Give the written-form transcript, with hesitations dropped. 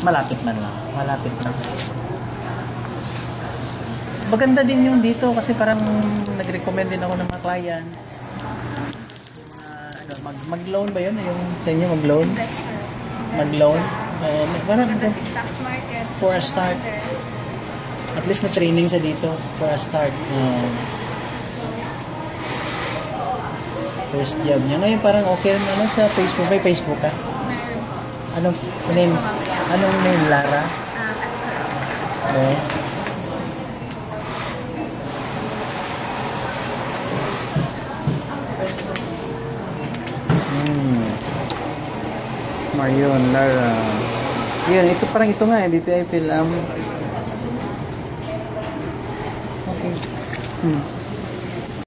Malapit man lang. Malapit lang. Maganda din yung dito kasi parang nag-recommend din ako ng mga clients. Mag-loan ba yun? Yung sa inyo mag-loan? Investor. Mag-loan? Parang Tapos stocks market. for a start. At least na training siya dito for a start. First job niya. Ngayon parang okay naman sa Facebook. May Facebook ka? Meron. Anong name? Lara? Okay. Marion, Lara. Yan, ito parang ito nga BPI Film. Okay.